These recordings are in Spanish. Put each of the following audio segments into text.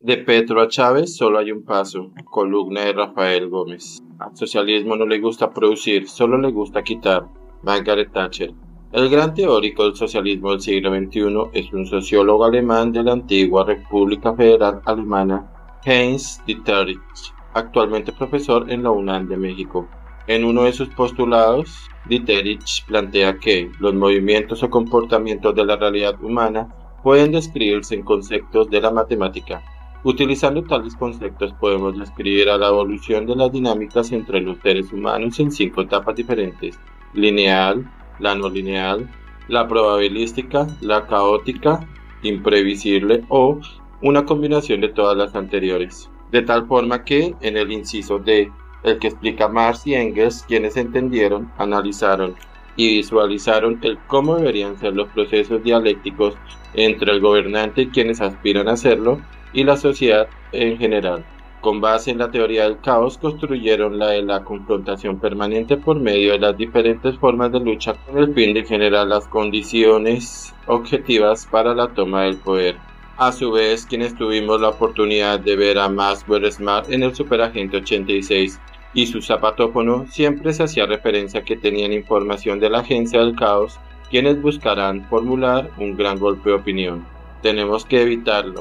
De Petro a Chávez solo hay un paso. Columna de Rafael Gómez. Al socialismo no le gusta producir, solo le gusta quitar. Margaret Thatcher. El gran teórico del socialismo del siglo XXI es un sociólogo alemán de la antigua República Federal Alemana, Heinz Dietrich, actualmente profesor en la UNAM de México. En uno de sus postulados, Dietrich plantea que los movimientos o comportamientos de la realidad humana pueden describirse en conceptos de la matemática. Utilizando tales conceptos podemos describir a la evolución de las dinámicas entre los seres humanos en 5 etapas diferentes: lineal, la no lineal, la probabilística, la caótica, imprevisible o una combinación de todas las anteriores. De tal forma que, en el inciso D, el que explica Marx y Engels, quienes entendieron, analizaron y visualizaron el cómo deberían ser los procesos dialécticos entre el gobernante y quienes aspiran a hacerlo, y la sociedad en general. Con base en la teoría del caos, construyeron la de la confrontación permanente por medio de las diferentes formas de lucha con el fin de generar las condiciones objetivas para la toma del poder. A su vez, quienes tuvimos la oportunidad de ver a Maxwell Smart en el Superagente 86 y su zapatófono, siempre se hacía referencia a que tenían información de la agencia del caos, quienes buscarán formular un gran golpe de opinión. Tenemos que evitarlo.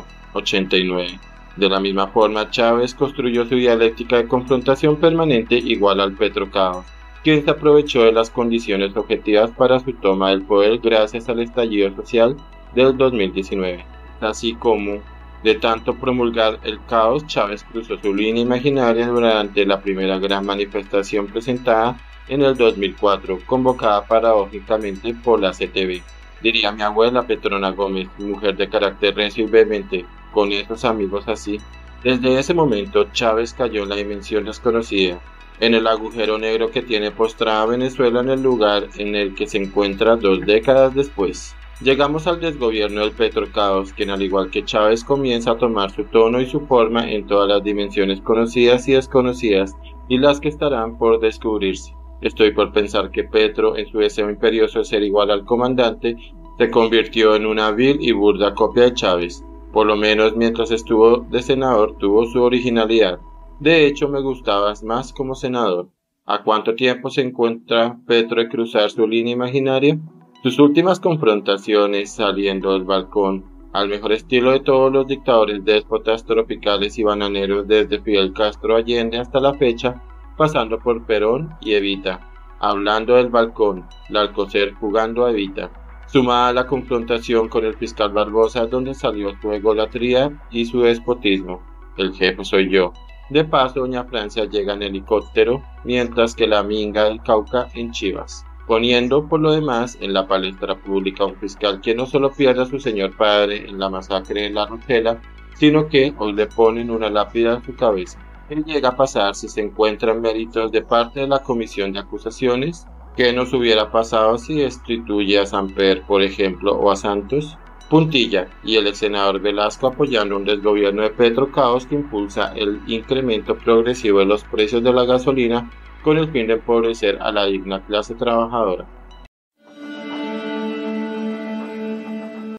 89. De la misma forma, Chávez construyó su dialéctica de confrontación permanente igual al petrocaos, quien se aprovechó de las condiciones objetivas para su toma del poder gracias al estallido social del 2019. Así como, de tanto promulgar el caos, Chávez cruzó su línea imaginaria durante la primera gran manifestación presentada en el 2004, convocada paradójicamente por la CTV. Diría mi abuela Petrona Gómez, mujer de carácter recio y vehemente, con esos amigos así. Desde ese momento, Chávez cayó en la dimensión desconocida, en el agujero negro que tiene postrada Venezuela en el lugar en el que se encuentra 2 décadas después. Llegamos al desgobierno del petrocaos, quien al igual que Chávez comienza a tomar su tono y su forma en todas las dimensiones conocidas y desconocidas, y las que estarán por descubrirse. Estoy por pensar que Petro, en su deseo imperioso de ser igual al comandante, se convirtió en una vil y burda copia de Chávez. Por lo menos mientras estuvo de senador tuvo su originalidad. De hecho, me gustabas más como senador. ¿A cuánto tiempo se encuentra Petro de cruzar su línea imaginaria? Sus últimas confrontaciones saliendo del balcón, al mejor estilo de todos los dictadores déspotas tropicales y bananeros desde Fidel Castro Allende hasta la fecha, pasando por Perón y Evita. Hablando del balcón, la Alcocer jugando a Evita. Sumada a la confrontación con el fiscal Barbosa, donde salió su egolatría y su despotismo. El jefe soy yo. De paso, doña Francia llega en helicóptero, mientras que la minga del Cauca en Chivas, poniendo por lo demás en la palestra pública a un fiscal que no solo pierde a su señor padre en la masacre de La Rochela, sino que hoy le ponen una lápida en su cabeza. ¿Qué llega a pasar si se encuentran méritos de parte de la comisión de acusaciones? ¿Qué nos hubiera pasado si destituye a Samper, por ejemplo, o a Santos? Puntilla y el ex senador Velasco apoyando un desgobierno de petrocaos que impulsa el incremento progresivo de los precios de la gasolina con el fin de empobrecer a la digna clase trabajadora.